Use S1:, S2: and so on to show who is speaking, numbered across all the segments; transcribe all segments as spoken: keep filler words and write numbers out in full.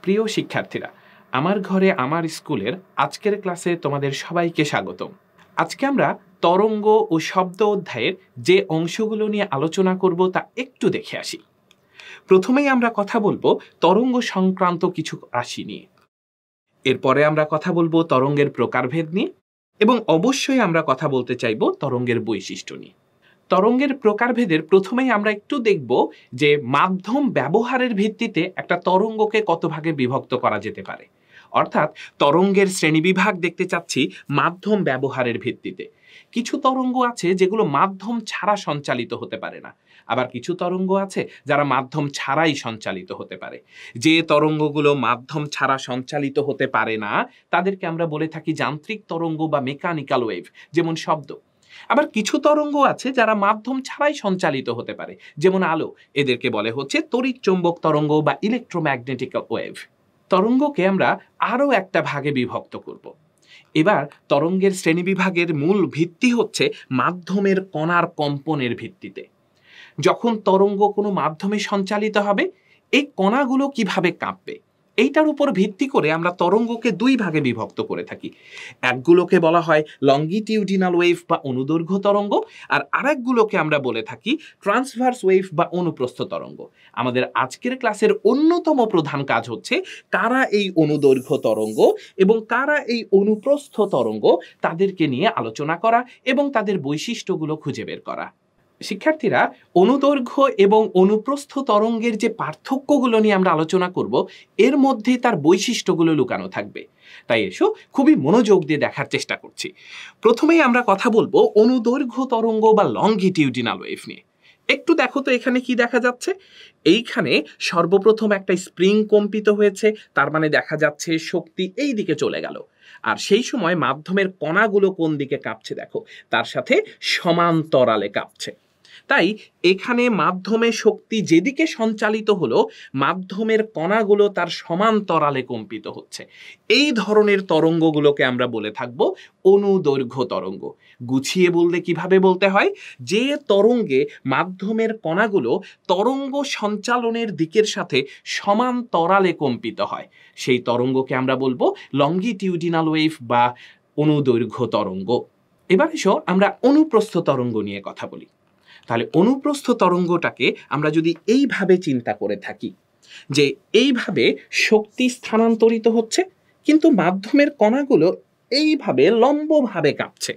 S1: প্রিয় শিক্ষার্থীরা, আমার ঘরে আমার স্কুলের আজকের ক্লাসে তোমাদের সবাইকে স্বাগতম। আজকে আমরা তরঙ্গ ও শব্দ অধ্যায়ের যে অংশগুলো নিয়ে আলোচনা করব তা একটু দেখে আসি। প্রথমেই আমরা কথা বলবো তরঙ্গ সংক্রান্ত কিছু রাশি নিয়ে, এরপরে আমরা কথা বলবো তরঙ্গের প্রকারভেদ নিয়ে, এবং অবশ্যই আমরা কথা বলতে চাইব তরঙ্গের বৈশিষ্ট্য নিয়ে। তরঙ্গের প্রকারভেদের প্রথমেই আমরা একটু দেখব যে মাধ্যম ব্যবহারের ভিত্তিতে একটা তরঙ্গকে কত ভাগে বিভক্ত করা যেতে পারে, অর্থাৎ তরঙ্গের শ্রেণীবিভাগ দেখতে চাচ্ছি মাধ্যম ব্যবহারের ভিত্তিতে। কিছু তরঙ্গ আছে যেগুলো মাধ্যম ছাড়া সঞ্চালিত হতে পারে না, আবার কিছু তরঙ্গ আছে যারা মাধ্যম ছাড়াই সঞ্চালিত হতে পারে। যে তরঙ্গগুলো মাধ্যম ছাড়া সঞ্চালিত হতে পারে না তাদেরকে আমরা বলে থাকি যান্ত্রিক তরঙ্গ বা মেকানিক্যাল ওয়েভ, যেমন শব্দ। আবার কিছু তরঙ্গ আছে যারা মাধ্যম ছাড়াই সঞ্চালিত হতে পারে, যেমন আলো। এদেরকে বলে হচ্ছে তড়িৎ চৌম্বক তরঙ্গ বা ইলেকট্রোম্যাগনেটিক ওয়েভ। তরঙ্গকে আমরা আরও একটা ভাগে বিভক্ত করব। এবার তরঙ্গের শ্রেণীবিভাগের মূল ভিত্তি হচ্ছে মাধ্যমের কণার কম্পনের ভিত্তিতে। যখন তরঙ্গ কোনো মাধ্যমে সঞ্চালিত হবে, এই কণাগুলো কিভাবে কাঁপবে এইটার উপর ভিত্তি করে আমরা তরঙ্গকে দুই ভাগে বিভক্ত করে থাকি। একগুলোকে বলা হয় লঙ্গিটিউডিনাল ওয়েভ বা অনুদৈর্ঘ্য তরঙ্গ, আর আরেকগুলোকে আমরা বলে থাকি ট্রান্সভার্স ওয়েভ বা অনুপ্রস্থ তরঙ্গ। আমাদের আজকের ক্লাসের অন্যতম প্রধান কাজ হচ্ছে কারা এই অনুদৈর্ঘ্য তরঙ্গ এবং কারা এই অনুপ্রস্থ তরঙ্গ তাদেরকে নিয়ে আলোচনা করা এবং তাদের বৈশিষ্ট্যগুলো খুঁজে বের করা। শিক্ষার্থীরা, অনুদৈর্ঘ্য এবং অনুপ্রস্থ তরঙ্গের যে পার্থক্যগুলো নিয়ে আমরা আলোচনা করব, এর মধ্যে তার বৈশিষ্ট্যগুলো লুকানো থাকবে। তাই এসো খুবই মনোযোগ দিয়ে দেখার চেষ্টা করছি। প্রথমেই আমরা কথা বলবো অনুদৈর্ঘ্য তরঙ্গ বা লঙ্গিটিউডিনাল ওয়েভ নিয়ে। একটু দেখো তো এখানে কি দেখা যাচ্ছে। এইখানে সর্বপ্রথম একটা স্প্রিং কম্পিত হয়েছে, তার মানে দেখা যাচ্ছে শক্তি এই দিকে চলে গেল। আর সেই সময় মাধ্যমের কণাগুলো কোন দিকে কাঁপছে দেখো, তার সাথে সমান্তরালে কাঁপছে। তাই এখানে মাধ্যমে শক্তি যেদিকে সঞ্চালিত হলো, মাধ্যমের কণাগুলো তার সমান্তরালে কম্পিত হচ্ছে। এই ধরনের তরঙ্গগুলোকে আমরা বলে থাকবো অনুদৈর্ঘ্য তরঙ্গ। গুছিয়ে বললে কিভাবে বলতে হয়, যে তরঙ্গে মাধ্যমের কণাগুলো তরঙ্গ সঞ্চালনের দিকের সাথে সমান্তরালে কম্পিত হয়, সেই তরঙ্গকে আমরা বলবো লঙ্গিটিউডিনাল ওয়েভ বা অনুদৈর্ঘ্য তরঙ্গ। এবার এসো আমরা অনুপ্রস্থ তরঙ্গ নিয়ে কথা বলি। তাহলে অনুপ্রস্থ তরঙ্গটাকে আমরা যদি এইভাবে চিন্তা করে থাকি যে এইভাবে শক্তি স্থানান্তরিত হচ্ছে, কিন্তু মাধ্যমের কণাগুলো এইভাবে লম্বভাবে কাঁপছে,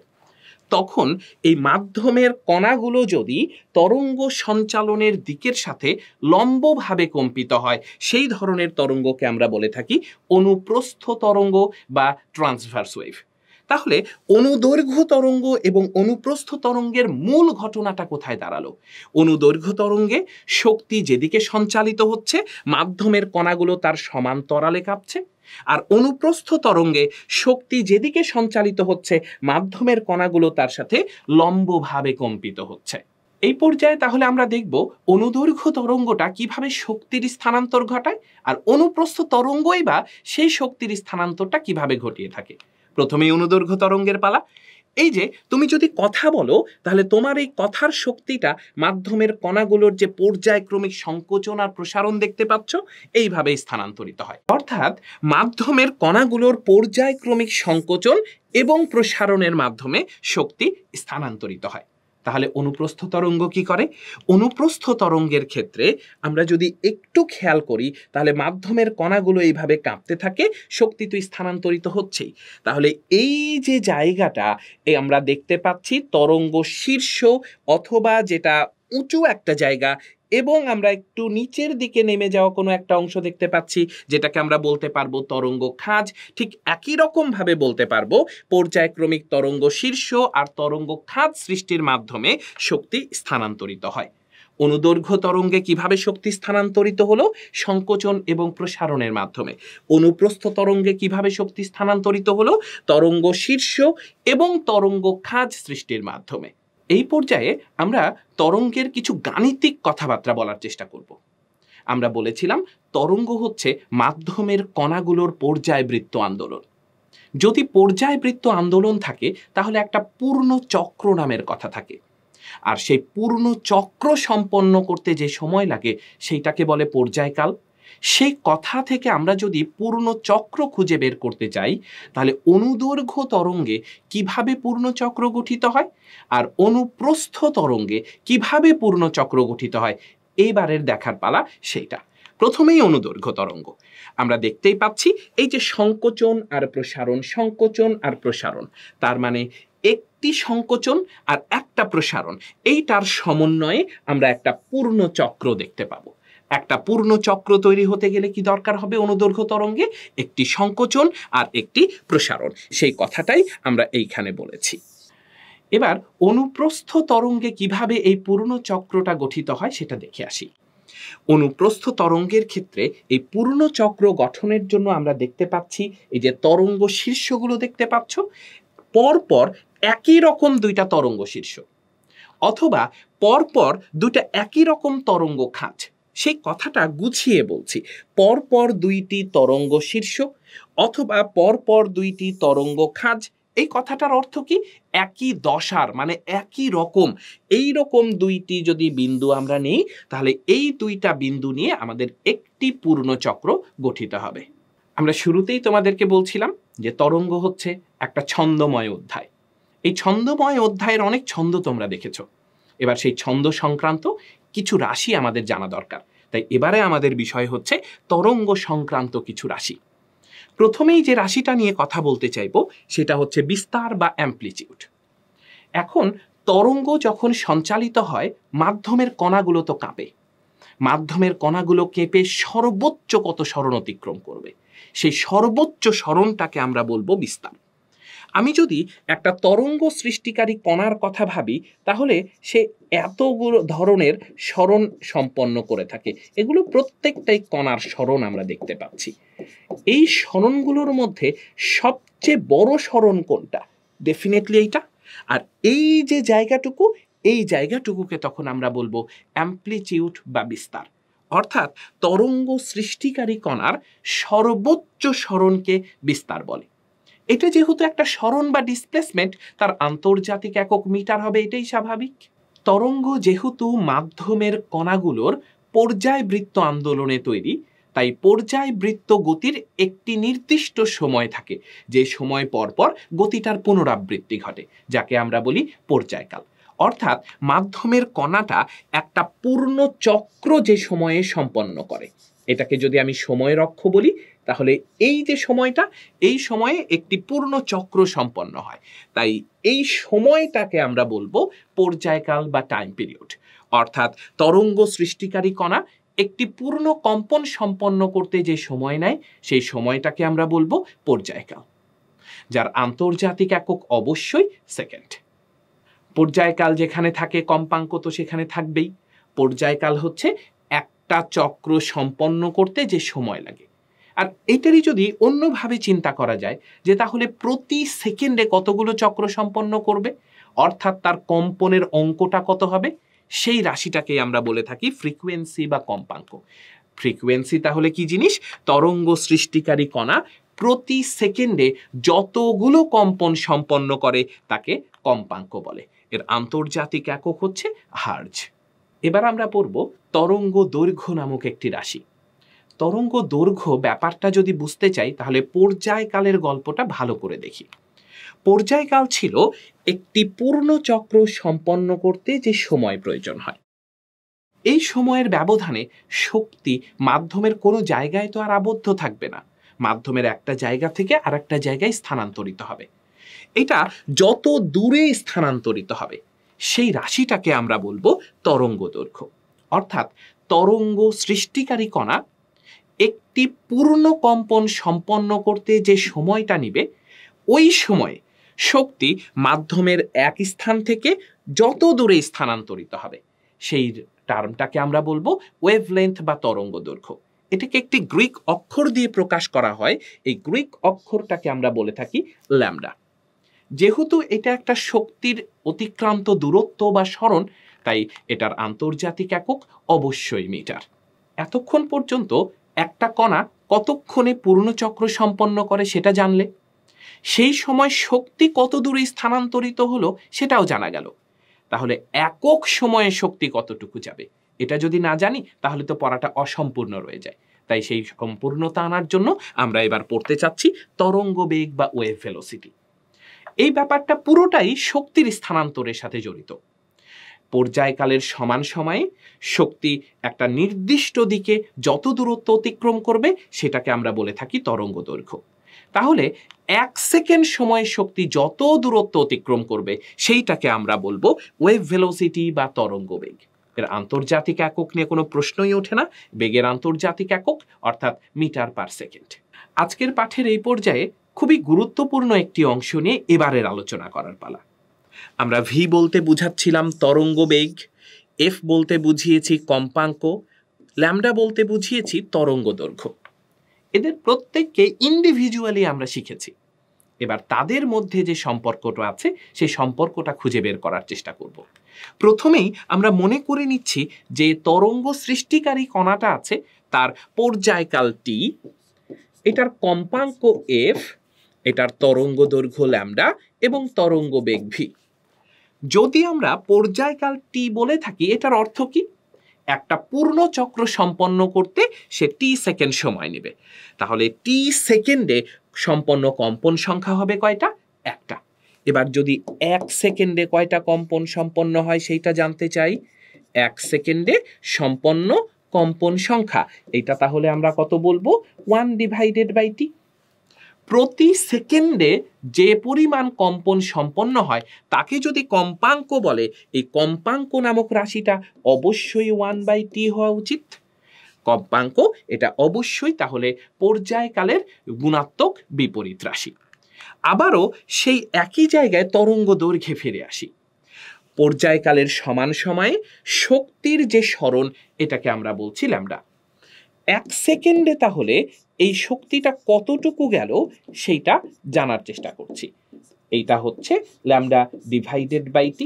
S1: তখন এই মাধ্যমের কণাগুলো যদি তরঙ্গ সঞ্চালনের দিকের সাথে লম্বভাবে কম্পিত হয়, সেই ধরনের তরঙ্গকে আমরা বলে থাকি অনুপ্রস্থ তরঙ্গ বা ট্রান্সভার্স ওয়েভ। তাহলে অনুদৈর্ঘ্য তরঙ্গ এবং অনুপ্রস্থ তরঙ্গের মূল ঘটনাটা কোথায় দাঁড়ালো? অনুদৈর্ঘ্য তরঙ্গে শক্তি যেদিকে সঞ্চালিত হচ্ছে, মাধ্যমের কণাগুলো তার সমান্তরালে কাঁপছে, আর অনুপ্রস্থ তরঙ্গে শক্তি যেদিকে সঞ্চালিত হচ্ছে, মাধ্যমের কণাগুলো তার সাথে লম্বভাবে কম্পিত হচ্ছে। এই পর্যায়ে তাহলে আমরা দেখব অনুদৈর্ঘ্য তরঙ্গটা কিভাবে শক্তির স্থানান্তর ঘটায়, আর অনুপ্রস্থ তরঙ্গই বা সেই শক্তির স্থানান্তরটা কিভাবে ঘটিয়ে থাকে। প্রথমেই অনুদৈর্ঘ্য তরঙ্গের পালা। এই যে তুমি যদি কথা বলো, তাহলে তোমার এই কথার শক্তিটা মাধ্যমের কণাগুলোর যে পর্যায়ক্রমিক সংকোচন আর প্রসারণ দেখতে পাচ্ছ, এইভাবে স্থানান্তরিত হয়। অর্থাৎ মাধ্যমের কণাগুলোর পর্যায়ক্রমিক সংকোচন এবং প্রসারণের মাধ্যমে শক্তি স্থানান্তরিত হয়। তাহলে অনুপ্রস্থ তরঙ্গ কি করে? অনুপ্রস্থ তরঙ্গের ক্ষেত্রে আমরা যদি একটু খেয়াল করি, তাহলে মাধ্যমের কণাগুলো এইভাবে কাঁপতে থাকে, শক্তি তো স্থানান্তরিত হচ্ছেই। তাহলে এই যে জায়গাটা এই আমরা দেখতে পাচ্ছি তরঙ্গ শীর্ষ, অথবা যেটা উঁচু একটা জায়গা, এবং আমরা একটু নিচের দিকে নেমে যাওয়া কোনো একটা অংশ দেখতে পাচ্ছি, যেটাকে আমরা বলতে পারবো তরঙ্গ খাঁজ। ঠিক একই রকম ভাবে বলতে পারবো পর্যায়ক্রমিক তরঙ্গ শীর্ষ আর তরঙ্গ খাঁজ সৃষ্টির মাধ্যমে শক্তি স্থানান্তরিত হয়। অনুদৈর্ঘ্য তরঙ্গে কিভাবে শক্তি স্থানান্তরিত হলো? সংকোচন এবং প্রসারণের মাধ্যমে। অনুপ্রস্থ তরঙ্গে কিভাবে শক্তি স্থানান্তরিত হলো? তরঙ্গ শীর্ষ এবং তরঙ্গ খাঁজ সৃষ্টির মাধ্যমে। এই পর্যায়ে আমরা তরঙ্গের কিছু গাণিতিক কথাবার্তা বলার চেষ্টা করব। আমরা বলেছিলাম তরঙ্গ হচ্ছে মাধ্যমের কণাগুলোর পর্যায়বৃত্ত আন্দোলন। যদি পর্যায়বৃত্ত আন্দোলন থাকে, তাহলে একটা পূর্ণ চক্র নামের কথা থাকে, আর সেই পূর্ণ চক্র সম্পন্ন করতে যে সময় লাগে সেইটাকে বলে পর্যায়কাল। সেই কথা থেকে আমরা যদি পূর্ণ চক্র খুঁজে বের করতে চাই, তাহলে অনুদৈর্ঘ্য তরঙ্গে কিভাবে পূর্ণ চক্র গঠিত হয় আর অনুপ্রস্থ তরঙ্গে কিভাবে পূর্ণ চক্র গঠিত হয়, এইবারের দেখার পালা সেইটা। প্রথমেই অনুদৈর্ঘ্য তরঙ্গ। আমরা দেখতেই পাচ্ছি এই যে সংকোচন আর প্রসারণ, সংকোচন আর প্রসারণ, তার মানে একটি সংকোচন আর একটা প্রসারণ, এইটার সমন্বয়ে আমরা একটা পূর্ণ চক্র দেখতে পাবো। একটা পূর্ণ চক্র তৈরি হতে গেলে কি দরকার হবে অনুদৈর্ঘ্য তরঙ্গে? একটি সংকোচন আর একটি প্রসারণ। সেই কথাটাই আমরা এইখানে বলেছি। এবার অনুপ্রস্থ তরঙ্গে কিভাবে এই পূর্ণ চক্রটা গঠিত হয় সেটা দেখে আসি। অনুপ্রস্থ তরঙ্গের ক্ষেত্রে এই পূর্ণ চক্র গঠনের জন্য আমরা দেখতে পাচ্ছি এই যে তরঙ্গ শীর্ষগুলো দেখতে পাচ্ছ, পরপর একই রকম দুইটা তরঙ্গ শীর্ষ, অথবা পরপর দুইটা একই রকম তরঙ্গ খাঁজ। সেই কথাটা গুছিয়ে বলছি, পরপর দুইটি তরঙ্গ শীর্ষ অথবা পরপর দুইটি তরঙ্গ খাঁজ। এই কথাটার অর্থ কি? একই দশার, মানে একই রকম, এই রকম দুইটি যদি বিন্দু আমরা নিই, তাহলে এই দুইটা বিন্দু নিয়ে আমাদের একটি পূর্ণ চক্র গঠিত হবে। আমরা শুরুতেই তোমাদেরকে বলছিলাম যে তরঙ্গ হচ্ছে একটা ছন্দময় অধ্যায়। এই ছন্দময় অধ্যায়ের অনেক ছন্দ তোমরা দেখেছো। এবার সেই ছন্দ সংক্রান্ত কিছু রাশি আমাদের জানা দরকার। তাই এবারে আমাদের বিষয় হচ্ছে তরঙ্গ সংক্রান্ত কিছু রাশি। প্রথমেই যে রাশিটা নিয়ে কথা বলতে চাইব সেটা হচ্ছে বিস্তার বা অ্যাম্প্লিটিউড। এখন তরঙ্গ যখন সঞ্চালিত হয়, মাধ্যমের কণাগুলো তো কাঁপে। মাধ্যমের কণাগুলো কেঁপে সর্বোচ্চ কত সরণ অতিক্রম করবে, সেই সর্বোচ্চ সরণটাকে আমরা বলবো বিস্তার। আমি যদি একটা তরঙ্গ সৃষ্টিকারী কণার কথা ভাবি, তাহলে সে এতগুলো ধরনের সরণ সম্পন্ন করে থাকে। এগুলো প্রত্যেকটাই কণার সরণ আমরা দেখতে পাচ্ছি। এই সরণগুলোর মধ্যে সবচেয়ে বড় সরণ কোনটা? ডেফিনেটলি এইটা। আর এই যে জায়গাটুকু, এই জায়গাটুকুকে তখন আমরা বলবো অ্যাম্প্লিটিউড বা বিস্তার। অর্থাৎ তরঙ্গ সৃষ্টিকারী কণার সর্বোচ্চ সরণকে বিস্তার বলে। এটা যেহেতু একটা সরণ বা ডিসপ্লেসমেন্ট, তার আন্তর্জাতিক একক মিটার হবে, এটাই স্বাভাবিক। তরঙ্গ যেহেতু মাধ্যমের কণাগুলোর পর্যায়বৃত্ত আন্দোলনে তৈরি, তাই পর্যায়বৃত্ত গতির একটি নির্দিষ্ট সময় থাকে, যে সময় পর পর গতিটার পুনরাবৃত্তি ঘটে, যাকে আমরা বলি পর্যায়কাল। অর্থাৎ মাধ্যমের কণাটা একটা পূর্ণ চক্র যে সময়ে সম্পন্ন করে, এটাকে যদি আমি সময়ের অক্ষ বলি, তাহলে এই যে সময়টা, এই সময়ে একটি পূর্ণ চক্র সম্পন্ন হয়। তাই এই সময়টাকে আমরা বলবো পর্যায়কাল বা টাইম পিরিয়ড। অর্থাৎ তরঙ্গ সৃষ্টিকারী কণা একটি পূর্ণ কম্পন সম্পন্ন করতে যে সময় নেয়, সেই সময়টাকে আমরা বলবো পর্যায়কাল, যার আন্তর্জাতিক একক অবশ্যই সেকেন্ড। পর্যায়কাল যেখানে থাকে কম্পাঙ্ক তো সেখানে থাকবেই। পর্যায়কাল হচ্ছে একটা চক্র সম্পন্ন করতে যে সময় লাগে। আর এটারই যদি অন্যভাবে চিন্তা করা যায়, যে তাহলে প্রতি সেকেন্ডে কতগুলো চক্র সম্পন্ন করবে, অর্থাৎ তার কম্পনের অঙ্কটা কত হবে, সেই রাশিটাকে আমরা বলে থাকি ফ্রিকোয়েন্সি বা কম্পাঙ্ক। ফ্রিকোয়েন্সি তাহলে কি জিনিস? তরঙ্গ সৃষ্টিকারী কণা প্রতি সেকেন্ডে যতগুলো কম্পন সম্পন্ন করে তাকে কম্পাঙ্ক বলে। এর আন্তর্জাতিক একক হচ্ছে হার্জ। এবার আমরা পড়ব তরঙ্গ দৈর্ঘ্য নামক একটি রাশি। তরঙ্গ দৈর্ঘ্য ব্যাপারটা যদি বুঝতে চাই, তাহলে পর্যায়কালের গল্পটা ভালো করে দেখি। পর্যায়কাল ছিল একটি পূর্ণ চক্র সম্পন্ন করতে যে সময় প্রয়োজন হয়। এই সময়ের ব্যবধানে শক্তি মাধ্যমের কোনো জায়গায় তো আর আবদ্ধ থাকবে না, মাধ্যমের একটা জায়গা থেকে আর একটা জায়গায় স্থানান্তরিত হবে। এটা যত দূরে স্থানান্তরিত হবে, সেই রাশিটাকে আমরা বলবো তরঙ্গ দৈর্ঘ্য। অর্থাৎ তরঙ্গ সৃষ্টিকারী কণা একটি পূর্ণ কম্পন সম্পন্ন করতে যে সময়টা নিবে, ওই সময়ে শক্তি মাধ্যমের এক স্থান থেকে যত দূরে স্থানান্তরিত হবে, সেই টার্মটাকে আমরা বলবো ওয়েভলেন্থ বা তরঙ্গ দৈর্ঘ্য। এটাকে একটি গ্রিক অক্ষর দিয়ে প্রকাশ করা হয়। এই গ্রিক অক্ষরটাকে আমরা বলে থাকি ল্যামডা। যেহেতু এটা একটা শক্তির অতিক্রান্ত দূরত্ব বা সরণ, তাই এটার আন্তর্জাতিক একক অবশ্যই মিটার। এতক্ষণ পর্যন্ত একটা কণা কতক্ষণে পূর্ণচক্র সম্পন্ন করে সেটা জানলে, সেই সময় শক্তি কত দূরে স্থানান্তরিত হলো সেটাও জানা গেল। তাহলে একক সময়ে শক্তি কতটুকু যাবে এটা যদি না জানি, তাহলে তো পড়াটা অসম্পূর্ণ রয়ে যায়। তাই সেই সম্পূর্ণতা আনার জন্য আমরা এবার পড়তে চাচ্ছি তরঙ্গ বেগ বা ওয়েভ ভেলোসিটি। এই ব্যাপারটা পুরোটাই শক্তির স্থানান্তরের সাথে জড়িত। পর্যায়কালের সমান সময়ে শক্তি একটা নির্দিষ্ট দিকে যত দূরত্ব অতিক্রম করবে সেটাকে আমরা বলে থাকি তরঙ্গ দৈর্ঘ্য। তাহলে এক সেকেন্ড সময়ে শক্তি যত দূরত্ব অতিক্রম করবে সেইটাকে আমরা বলবো ওয়েভ ভেলোসিটি বা তরঙ্গ বেগ। এর আন্তর্জাতিক একক নিয়ে কোনো প্রশ্নই ওঠে না, বেগের আন্তর্জাতিক একক অর্থাৎ মিটার পার সেকেন্ড। আজকের পাঠের এই পর্যায়ে খুবই গুরুত্বপূর্ণ একটি অংশ নিয়ে এবারের আলোচনা করার পালা। আমরা ভি বলতে বুঝাচ্ছিলাম তরঙ্গ বেগ, এফ বলতে বুঝিয়েছি কম্পাঙ্ক, ল্যামডা বলতে বুঝিয়েছি তরঙ্গ দৈর্ঘ্য। এদের প্রত্যেককে ইন্ডিভিজুয়ালি আমরা শিখেছি। এবার তাদের মধ্যে যে সম্পর্কটা আছে সেই সম্পর্কটা খুঁজে বের করার চেষ্টা করব। প্রথমেই আমরা মনে করে নিচ্ছি যে তরঙ্গ সৃষ্টিকারী কণাটা আছে তার পর্যায়কাল টি, এটার কম্পাঙ্ক এফ, এটার তরঙ্গ দৈর্ঘ্য ল্যামডা এবং তরঙ্গ বেগ ভি। যদি আমরা পর্যায়কাল টি বলে থাকি এটার অর্থ কি? একটা পূর্ণ চক্র সম্পন্ন করতে সে টি সেকেন্ড সময় নেবে। তাহলে টি সেকেন্ডে সম্পন্ন কম্পন সংখ্যা হবে কয়টা? একটা। এবার যদি এক সেকেন্ডে কয়টা কম্পন সম্পন্ন হয় সেইটা জানতে চাই, এক সেকেন্ডে সম্পন্ন কম্পন সংখ্যা এটা তাহলে আমরা কত বলবো? One divided by T. প্রতি সেকেন্ডে যে পরিমাণ কম্পন সম্পন্ন হয় তাকে যদি কম্পাঙ্ক বলে, এই কম্পাঙ্ক নামক রাশিটা অবশ্যই ওয়ান বাই টি হওয়া উচিত। কম্পাঙ্ক এটা অবশ্যই তাহলে পর্যায়কালের গুণাত্মক বিপরীত রাশি। আবারও সেই একই জায়গায় তরঙ্গ দৈর্ঘ্যে ফিরে আসি। পর্যায়কালের সমান সময়ে শক্তির যে সরণ এটাকে আমরা বলছি ল্যামডা। এক সেকেন্ডে তাহলে এই শক্তিটা কতটুকু গেল সেইটা জানার চেষ্টা করছি। এইটা হচ্ছে ল্যামডা ডিভাইডেড বাই টি।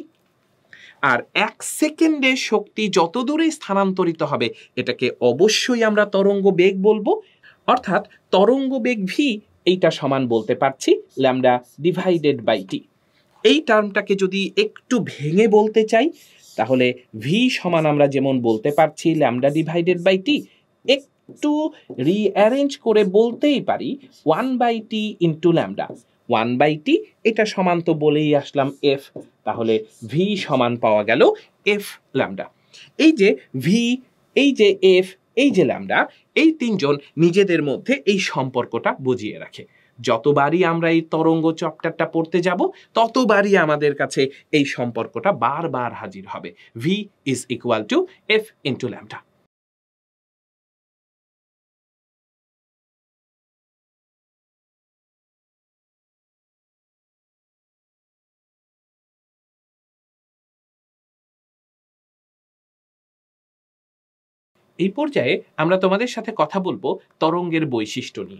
S1: আর এক সেকেন্ডে শক্তি যত দূরে স্থানান্তরিত হবে এটাকে অবশ্যই আমরা তরঙ্গ বেগ বলবো, অর্থাৎ তরঙ্গ বেগ ভি এইটা সমান বলতে পারছি ল্যামডা ডিভাইডেড বাই টি। এই টার্মটাকে যদি একটু ভেঙে বলতে চাই তাহলে ভি সমান আমরা যেমন বলতে পারছি ল্যামডা ডিভাইডেড বাই টি, একটু রিঅ্যারেঞ্জ করে বলতেই পারি one by T into lambda. One by T এটা সমান তো বলেই আসলাম এফ, তাহলে ভি সমান পাওয়া গেল এফ ল্যামডা। এই যে ভি, এই যে এফ, এই যে ল্যামডা, এই তিনজন নিজেদের মধ্যে এই সম্পর্কটা বুঝিয়ে রাখে। যতবারই আমরা এই তরঙ্গ চ্যাপ্টারটা পড়তে যাব ততবারই আমাদের কাছে এই সম্পর্কটা বারবার হাজির হবে। V is equal to F into lambda. এই পর্যায়ে আমরা তোমাদের সাথে কথা বলবো তরঙ্গের বৈশিষ্ট্য নিয়ে।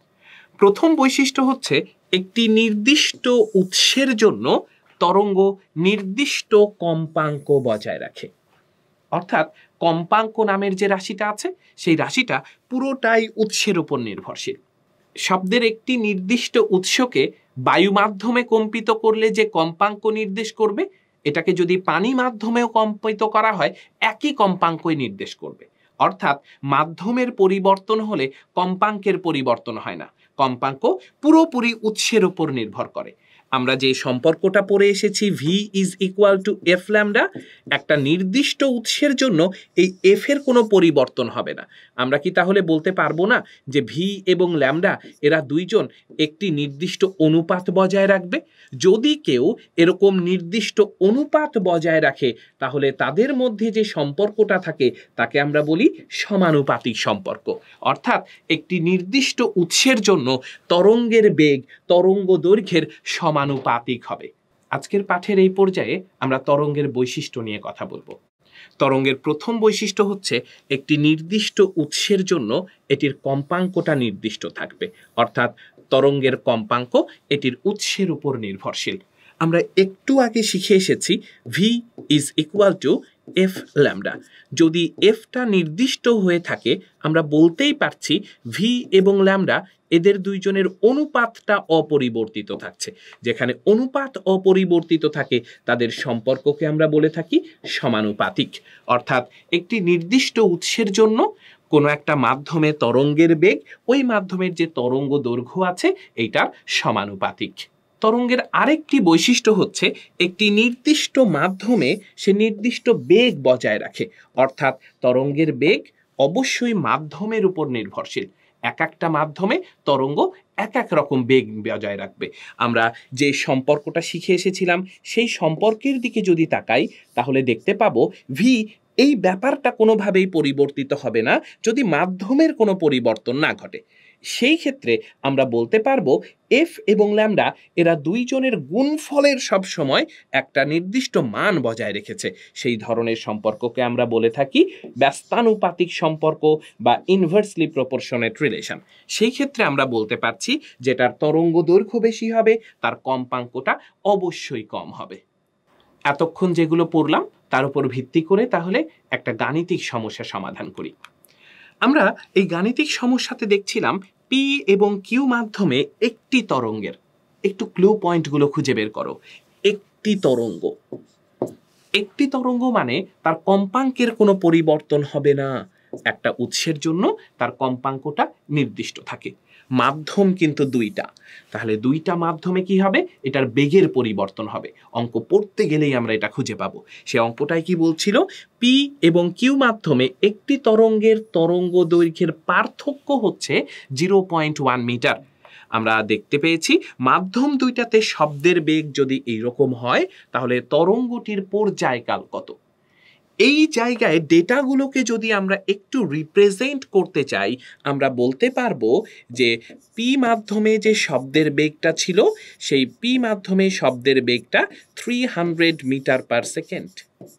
S1: প্রথম বৈশিষ্ট্য হচ্ছে একটি নির্দিষ্ট উৎসের জন্য তরঙ্গ নির্দিষ্ট কম্পাঙ্ক বজায় রাখে। অর্থাৎ কম্পাঙ্ক নামের যে রাশিটা আছে সেই রাশিটা পুরোটাই উৎসের উপর নির্ভরশীল। শব্দের একটি নির্দিষ্ট উৎসকে বায়ু মাধ্যমে কম্পিত করলে যে কম্পাঙ্ক নির্দেশ করবে এটাকে যদি পানি মাধ্যমেও কম্পিত করা হয় একই কম্পাঙ্কই নির্দেশ করবে। অর্থাৎ মাধ্যমের পরিবর্তন হলে কম্পাঙ্কের পরিবর্তন হয় না, কম্পাঙ্ক পুরোপুরি উৎসের উপর নির্ভর করে। আমরা যে সম্পর্কটা পড়ে এসেছি V is equal to F lambda, একটা নির্দিষ্ট উৎসের জন্য এই এফ এর কোনো পরিবর্তন হবে না। আমরা কি তাহলে বলতে পারবো না যে ভি এবং ল্যামডা এরা দুইজন একটি নির্দিষ্ট অনুপাত বজায় রাখবে? যদি কেউ এরকম নির্দিষ্ট অনুপাত বজায় রাখে তাহলে তাদের মধ্যে যে সম্পর্কটা থাকে তাকে আমরা বলি সমানুপাতিক সম্পর্ক। অর্থাৎ একটি নির্দিষ্ট উৎসের জন্য তরঙ্গের বেগ তরঙ্গ দৈর্ঘ্যের সমানুপাতিক হবে। আজকের পাঠের এই পর্যায়ে আমরা তরঙ্গের বৈশিষ্ট্য নিয়ে কথা বলবো। তরঙ্গের প্রথম বৈশিষ্ট্য হচ্ছে একটি নির্দিষ্ট উৎসের জন্য এটির কম্পাঙ্কটা নির্দিষ্ট থাকবে। অর্থাৎ তরঙ্গের কম্পাঙ্ক এটির উৎসের উপর নির্ভরশীল। আমরা একটু আগে শিখে এসেছি V is equal to F lambda. যদি এফটা নির্দিষ্ট হয়ে থাকে আমরা বলতেই পারছি ভি এবং ল্যামডা এদের দুইজনের অনুপাতটা অপরিবর্তিত থাকছে। যেখানে অনুপাত অপরিবর্তিত থাকে তাদের সম্পর্ককে আমরা বলে থাকি সমানুপাতিক। অর্থাৎ একটি নির্দিষ্ট উৎসের জন্য কোনো একটা মাধ্যমে তরঙ্গের বেগ ওই মাধ্যমের যে তরঙ্গ দৈর্ঘ্য আছে এইটার সমানুপাতিক। তরঙ্গের আরেকটি বৈশিষ্ট্য হচ্ছে একটি নির্দিষ্ট মাধ্যমে সে নির্দিষ্ট বেগ বজায় রাখে, অর্থাৎ তরঙ্গের বেগ অবশ্যই মাধ্যমের উপর নির্ভরশীল। এক একটা মাধ্যমে তরঙ্গ এক এক রকম বেগ বজায় রাখবে। আমরা যে সম্পর্কটা শিখে এসেছিলাম সেই সম্পর্কের দিকে যদি তাকাই তাহলে দেখতে পাবো ভি এই ব্যাপারটা কোনোভাবেই পরিবর্তিত হবে না যদি মাধ্যমের কোনো পরিবর্তন না ঘটে। সেই ক্ষেত্রে আমরা বলতে পারবো এফ এবং ল্যামডা এরা দুইজনের গুণফলের সব সময় একটা নির্দিষ্ট মান বজায় রেখেছে। সেই ধরনের সম্পর্ককে আমরা বলে থাকি ব্যস্তানুপাতিক সম্পর্ক বা ইনভার্সলি প্রপোর্শনেট রিলেশন। সেই ক্ষেত্রে আমরা বলতে পারছি যেটার তরঙ্গ দৈর্ঘ্য বেশি হবে তার কম্পাঙ্কটা অবশ্যই কম হবে। এতক্ষণ যেগুলো পড়লাম তার উপর ভিত্তি করে তাহলে একটা গাণিতিক সমস্যা সমাধান করি। আমরা এই গাণিতিক সমস্যাতে দেখছিলাম পি এবং কিউ মাধ্যমে একটি তরঙ্গের, একটু ক্লু পয়েন্টগুলো খুঁজে বের করো। একটি তরঙ্গ, একটি তরঙ্গ মানে তার কম্পাঙ্কের কোনো পরিবর্তন হবে না। একটা উৎসের জন্য তার কম্পাঙ্কটা নির্দিষ্ট থাকে। মাধ্যম কিন্তু দুইটা, তাহলে দুইটা মাধ্যমে কি হবে, এটার বেগের পরিবর্তন হবে। অঙ্ক পড়তে গেলেই আমরা এটা খুঁজে পাবো। সে অঙ্কটাই কি বলছিল, পি এবং কিউ মাধ্যমে একটি তরঙ্গের তরঙ্গ দৈর্ঘ্যের পার্থক্য হচ্ছে জিরো পয়েন্ট ওয়ান মিটার। আমরা দেখতে পেয়েছি মাধ্যম দুইটাতে শব্দের বেগ যদি এইরকম হয় তাহলে তরঙ্গটির পর্যায়কাল কত। এই জায়গায় ডেটাগুলোকে যদি আমরা একটু রিপ্রেজেন্ট করতে চাই আমরা বলতে পারবো যে পি মাধ্যমে যে শব্দের বেগটা ছিল সেই পি মাধ্যমে শব্দের বেগটা three hundred metre per second.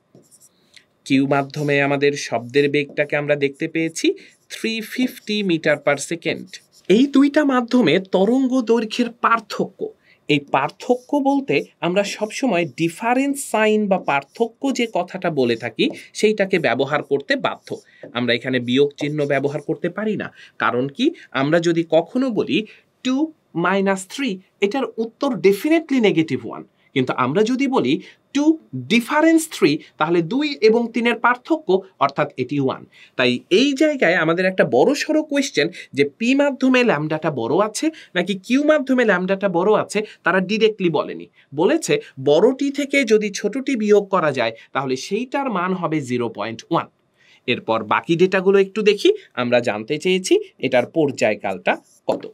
S1: Q মাধ্যমে আমাদের শব্দের বেগটাকে আমরা দেখতে পেয়েছি three fifty metre per second. এই দুইটা মাধ্যমে তরঙ্গ দৈর্ঘ্যের পার্থক্য, এই পার্থক্য বলতে আমরা সবসময় ডিফারেন্স সাইন বা পার্থক্য যে কথাটা বলে থাকি সেইটাকে ব্যবহার করতে বাধ্য। আমরা এখানে বিয়োগ চিহ্ন ব্যবহার করতে পারি না। কারণ কি, আমরা যদি কখনো বলি টু মাইনাস থ্রি এটার উত্তর ডেফিনেটলি নেগেটিভ ওয়ান, কিন্তু আমরা যদি বলি টু ডিফারেন্স থ্রি তাহলে দুই এবং তিনের পার্থক্য অর্থাৎ এটি ওয়ান। তাই এই জায়গায় আমাদের একটা বড় সড়ো কোয়েশ্চেন যে পি মাধ্যমে ল্যামডাটা বড় আছে নাকি কিউ মাধ্যমে ল্যামডাটা বড় আছে তারা ডিরেক্টলি বলেনি। বলেছে বড়টি থেকে যদি ছোটটি বিয়োগ করা যায় তাহলে সেইটার মান হবে জিরো পয়েন্ট ওয়ান। এরপর বাকি ডেটাগুলো একটু দেখি। আমরা জানতে চেয়েছি এটার পর্যায়কালটা কত।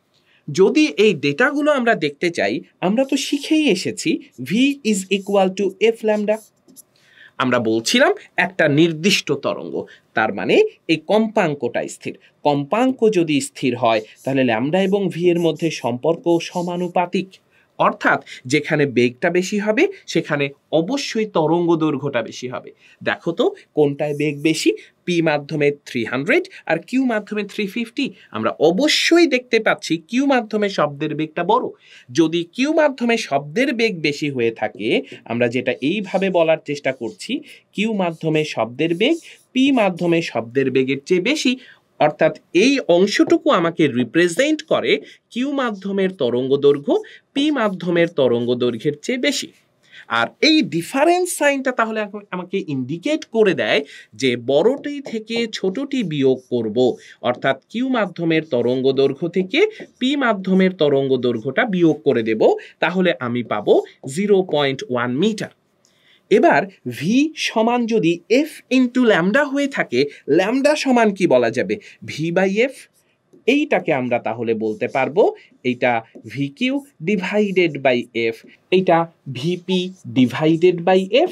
S1: যদি এই ডেটাগুলো আমরা দেখতে চাই আমরা তো শিখেই এসেছি V is equal to F lambda. আমরা বলছিলাম একটা নির্দিষ্ট তরঙ্গ, তার মানে এই কম্পাঙ্কটা স্থির। কম্পাঙ্ক যদি স্থির হয় তাহলে ল্যামডা এবং ভি এর মধ্যে সম্পর্ক সমানুপাতিক, অর্থাৎ যেখানে বেগটা বেশি হবে সেখানে অবশ্যই তরঙ্গ দৈর্ঘ্যটা বেশি হবে। দেখো তো কোনটায় বেগ বেশি, পি মাধ্যমে থ্রি হান্ড্রেড আর কিউ মাধ্যমে থ্রি ফিফটি। আমরা অবশ্যই দেখতে পাচ্ছি কিউ মাধ্যমে শব্দের বেগটা বড়। যদি কিউ মাধ্যমে শব্দের বেগ বেশি হয়ে থাকে আমরা যেটা এইভাবে বলার চেষ্টা করছি, কিউ মাধ্যমে শব্দের বেগ পি মাধ্যমে শব্দের বেগের চেয়ে বেশি, অর্থাৎ এই অংশটুকু আমাকে রিপ্রেজেন্ট করে কিউ মাধ্যমের তরঙ্গ দৈর্ঘ্য পি মাধ্যমের তরঙ্গ দৈর্ঘ্যের চেয়ে বেশি। আর এই ডিফারেন্স সাইনটা তাহলে আমাকে ইন্ডিকেট করে দেয় যে বড়টি থেকে ছোটটি বিয়োগ করব, অর্থাৎ কিউ মাধ্যমের তরঙ্গ দৈর্ঘ্য থেকে পি মাধ্যমের তরঙ্গ দৈর্ঘ্যটা বিয়োগ করে দেব, তাহলে আমি পাবো জিরো পয়েন্ট ওয়ান মিটার। এবার ভি সমান যদি এফ ইন্টু ল্যামডা হয়ে থাকে, ল্যামডা সমান কি বলা যাবে, ভি বাই এফ। এইটাকে আমরা তাহলে বলতে পারবো এইটা V Q divided by F, এইটা ভিপি ডিভাইডেড বাই এফ,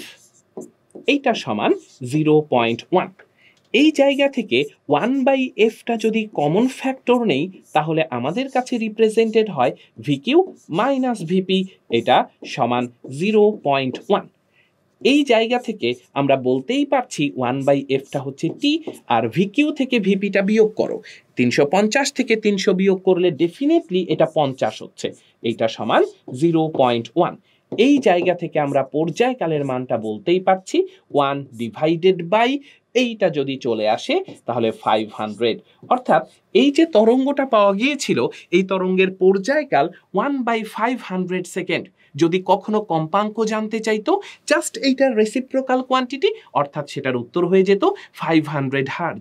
S1: এইটা সমান জিরো পয়েন্ট ওয়ান। এই জায়গা থেকে ওয়ান বাই এফটা যদি কমন ফ্যাক্টর নেই তাহলে আমাদের কাছে রিপ্রেজেন্টেড হয় ভি কিউ মাইনাস ভিপি, এটা সমান জিরো পয়েন্ট ওয়ান। এই জায়গা থেকে আমরা বলতেই পারছি ওয়ান বাই এফটা হচ্ছে টি, আর ভিকিউ থেকে ভিপিটা বিয়োগ করো, তিনশো পঞ্চাশ থেকে তিনশো বিয়োগ করলে ডেফিনেটলি এটা পঞ্চাশ হচ্ছে, এইটা সমান জিরো পয়েন্ট ওয়ান। এই জায়গা থেকে আমরা পর্যায়কালের মানটা বলতেই পারছি ওয়ান ডিভাইডেড বাই এইটা যদি চলে আসে তাহলে ফাইভ হান্ড্রেড, অর্থাৎ এই যে তরঙ্গটা পাওয়া গিয়েছিল এই তরঙ্গের পর্যায়কাল one by five hundred second. যদি কখনো কম্পাঙ্ক জানতে চাইতো জাস্ট এইটার রেসিপ্রোকাল কোয়ান্টিটি, অর্থাৎ সেটার উত্তর হয়ে যেত ফাইভ হান্ড্রেড হার্জ।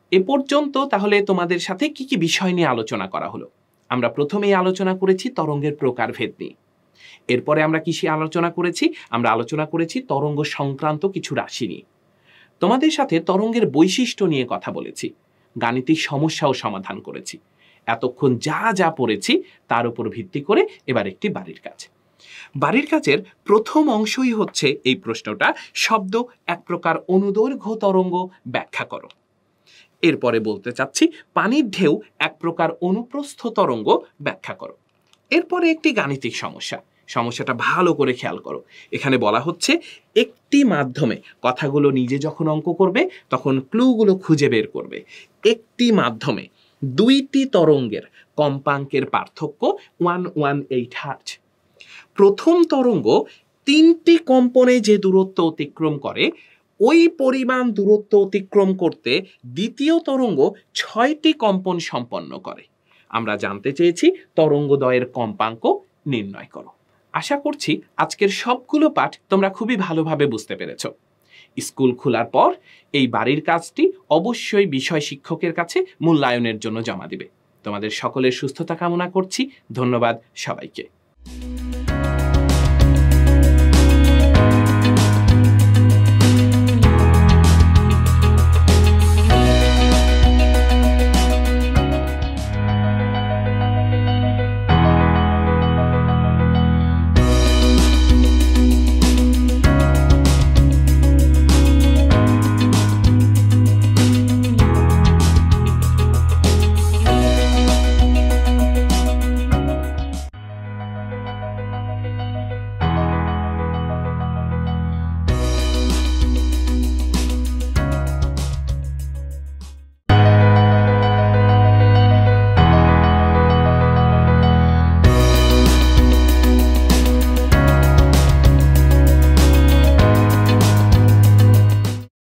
S1: এ পর্যন্ত তাহলে তোমাদের সাথে কি কি বিষয় নিয়ে আলোচনা করা হলো? আমরা প্রথমেই আলোচনা করেছি তরঙ্গের প্রকারভেদ নিয়ে। এরপরে আমরা কি আলোচনা করেছি? আমরা আলোচনা করেছি তরঙ্গ সংক্রান্ত কিছু রাশি নিয়ে। তোমাদের সাথে তরঙ্গের বৈশিষ্ট্য নিয়ে কথা বলেছি, গাণিতিক সমস্যাও সমাধান করেছি। এতক্ষণ যা যা পড়েছি তার উপর ভিত্তি করে এবার একটি বাড়ির কাজ। বাড়ির কাজের প্রথম অংশই হচ্ছে এই প্রশ্নটা, শব্দ এক প্রকার অনুদৈর্ঘ্য তরঙ্গ ব্যাখ্যা করো। এরপরে বলতে চাচ্ছি পানির ঢেউ এক প্রকার অনুপ্রস্থ তরঙ্গ ব্যাখ্যা করো। এরপরে একটি গাণিতিক সমস্যা, সমস্যাটা ভালো করে খেয়াল করো। এখানে বলা হচ্ছে একটি মাধ্যমে, কথাগুলো নিজে যখন অঙ্ক করবে তখন ক্লুগুলো খুঁজে বের করবে। একটি মাধ্যমে দুইটি তরঙ্গের কম্পাঙ্কের পার্থক্য ওয়ান ওয়ান এইট হার্জ। প্রথম তরঙ্গ তিনটি কম্পনে যে দূরত্ব অতিক্রম করে, ওই পরিমাণ দূরত্ব অতিক্রম করতে দ্বিতীয় তরঙ্গ ছয়টি কম্পন সম্পন্ন করে। আমরা জানতে চেয়েছি তরঙ্গদ্বয়ের কম্পাঙ্ক নির্ণয় করো। আশা করছি আজকের সবগুলো পাঠ তোমরা খুবই ভালোভাবে বুঝতে পেরেছ। স্কুল খোলার পর এই বাড়ির কাজটি অবশ্যই বিষয় শিক্ষকের কাছে মূল্যায়নের জন্য জমা দিবে। তোমাদের সকলের সুস্থতা কামনা করছি। ধন্যবাদ সবাইকে।